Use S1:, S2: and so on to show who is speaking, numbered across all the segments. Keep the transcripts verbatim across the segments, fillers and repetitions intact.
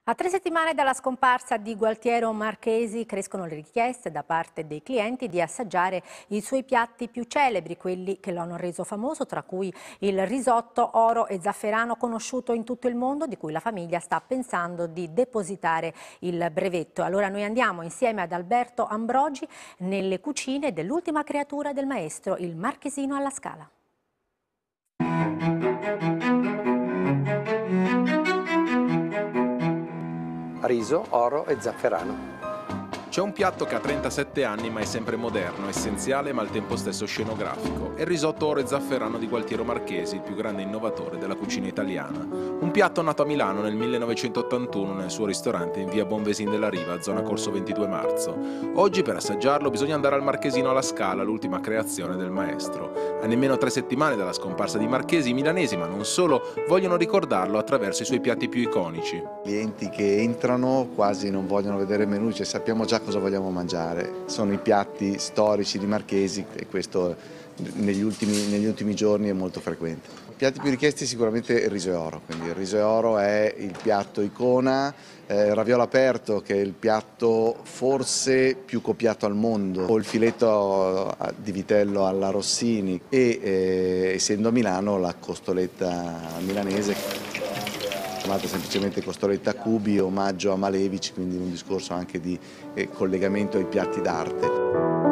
S1: A tre settimane dalla scomparsa di Gualtiero Marchesi crescono le richieste da parte dei clienti di assaggiare i suoi piatti più celebri, quelli che lo hanno reso famoso, tra cui il risotto oro e zafferano conosciuto in tutto il mondo, di cui la famiglia sta pensando di depositare il brevetto. Allora noi andiamo insieme ad Alberto Ambrogi nelle cucine dell'ultima creatura del maestro, il Marchesino alla Scala.
S2: Riso, oro e zafferano.
S3: C'è un piatto che ha trentasette anni ma è sempre moderno, essenziale ma al tempo stesso scenografico. È il risotto oro e zafferano di Gualtiero Marchesi, il più grande innovatore della cucina italiana. Un piatto nato a Milano nel millenovecentottantuno nel suo ristorante in via Bonvesin della Riva, zona Corso ventidue marzo. Oggi per assaggiarlo bisogna andare al Marchesino alla Scala, l'ultima creazione del maestro. A nemmeno tre settimane dalla scomparsa di Marchesi, i milanesi, ma non solo, vogliono ricordarlo attraverso i suoi piatti più iconici.
S4: Clienti che entrano quasi non vogliono vedere il menù, cioè sappiamo già cosa vogliamo mangiare. Sono i piatti storici di Marchesi e questo negli ultimi, negli ultimi giorni è molto frequente. I piatti più richiesti sicuramente il riso e oro, quindi il riso e oro è il piatto icona, eh, il raviolo aperto che è il piatto forse più copiato al mondo, o il filetto di vitello alla Rossini e eh, essendo a Milano la costoletta milanese. Chiamata semplicemente costoletta Cubi, omaggio a Malevici, quindi un discorso anche di eh, collegamento ai piatti d'arte.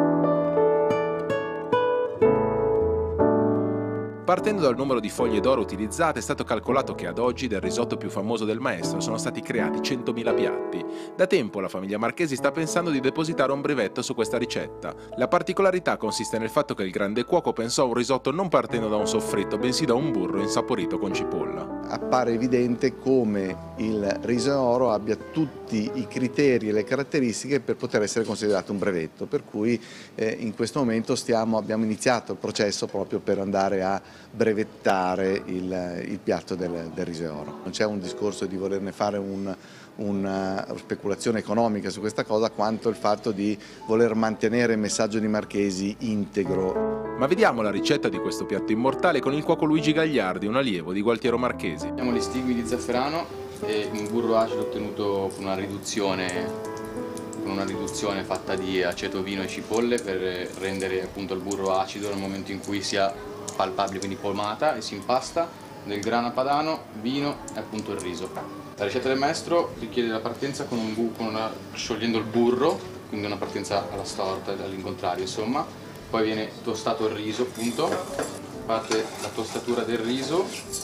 S3: Partendo dal numero di foglie d'oro utilizzate, è stato calcolato che ad oggi del risotto più famoso del maestro sono stati creati centomila piatti. Da tempo la famiglia Marchesi sta pensando di depositare un brevetto su questa ricetta. La particolarità consiste nel fatto che il grande cuoco pensò a un risotto non partendo da un soffritto, bensì da un burro insaporito con cipolla.
S4: Appare evidente come il riso e oro abbia tutti i criteri e le caratteristiche per poter essere considerato un brevetto, per cui eh, in questo momento stiamo, abbiamo iniziato il processo proprio per andare a brevettare il, il piatto del, del riso e oro. Non c'è un discorso di volerne fare un, una speculazione economica su questa cosa, quanto il fatto di voler mantenere il messaggio di Marchesi integro.
S3: Ma vediamo la ricetta di questo piatto immortale con il cuoco Luigi Gagliardi, un allievo di Gualtiero Marchesi.
S5: Abbiamo gli stigmi di zafferano e un burro acido ottenuto con una riduzione, con una riduzione fatta di aceto, vino e cipolle per rendere appunto il burro acido nel momento in cui sia palpabile, quindi polmata, e si impasta del grana padano, vino e appunto il riso. La ricetta del maestro richiede la partenza con un bu con una, sciogliendo il burro, quindi una partenza alla storta, all'incontrario insomma. Poi viene tostato il riso appunto, fate la tostatura del riso,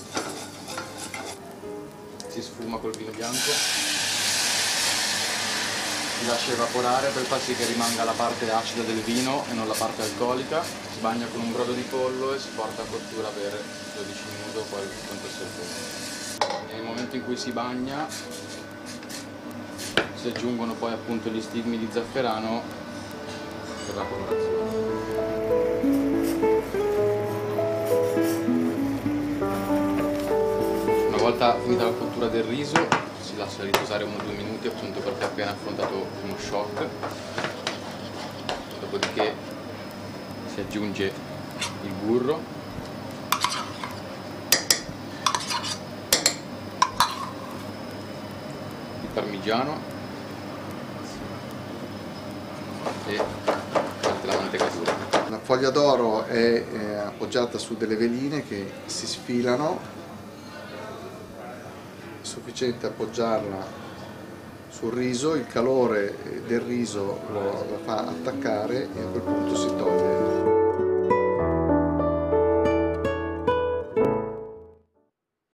S5: si sfuma col vino bianco, si lascia evaporare per far sì che rimanga la parte acida del vino e non la parte alcolica, si bagna con un brodo di pollo e si porta a cottura per dodici minuti, poi quanto serve. Nel momento in cui si bagna si aggiungono poi appunto gli stigmi di zafferano per la colorazione. Una volta finita la cottura del riso si lascia riposare uno o due minuti appunto perché ha appena affrontato uno shock, dopodiché si aggiunge il burro, il parmigiano e parte la mantecatura.
S4: La foglia d'oro è eh, appoggiata su delle veline che si sfilano, è sufficiente appoggiarla sul riso, il calore del riso lo, lo fa attaccare e a quel punto si toglie